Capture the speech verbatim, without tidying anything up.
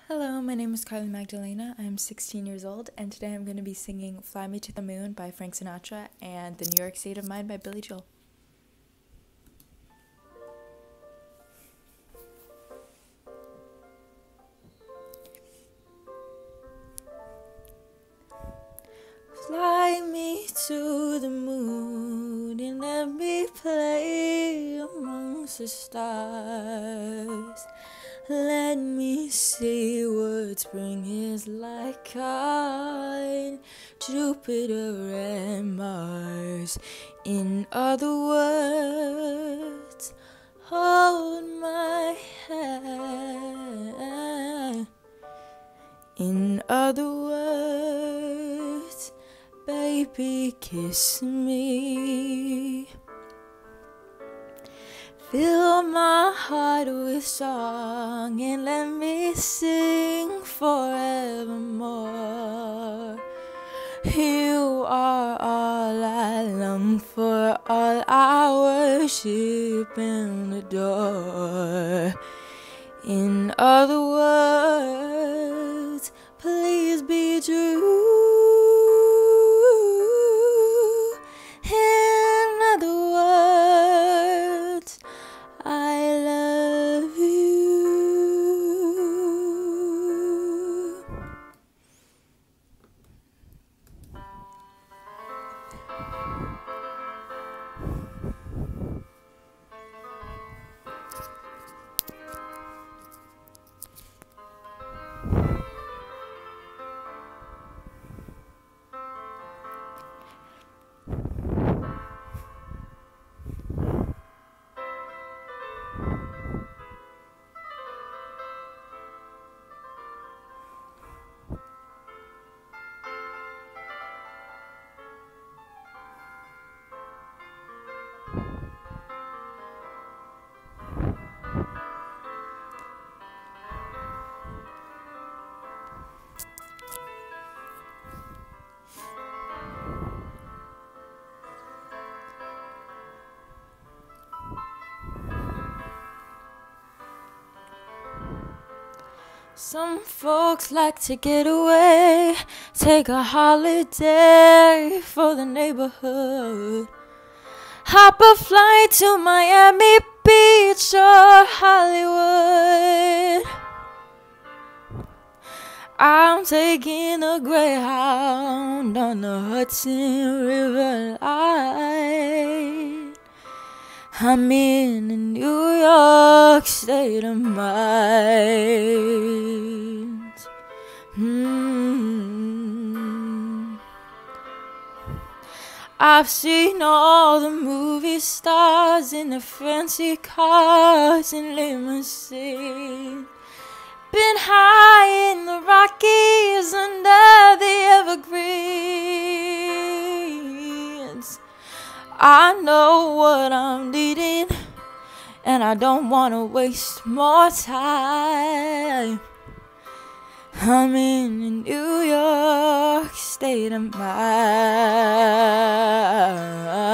Hello, my name is Carly Magdalena. I'm sixteen years old, and today I'm going to be singing Fly Me to the Moon by Frank Sinatra and The New York State of Mind by Billy Joel. Fly me to the moon and let me play amongst the stars. Let me see what spring is like on Jupiter and Mars. In other words, hold my hand. In other words, baby, kiss me. Fill my heart with song and let me sing forevermore. You are all I long for, all I worship and adore. In other words, please be true. In other words, I love you. Some folks like to get away, take a holiday for the neighborhood. Hop a flight to Miami Beach or Hollywood. I'm taking a Greyhound on the Hudson River line. I'm in the New York State of Mind. Mm. I've seen all the movie stars in the fancy cars and limousines. Been high in the Rockies under the evergreens. I know what I'm needing, and I don't want to waste more time. I'm in the New York State of Mind.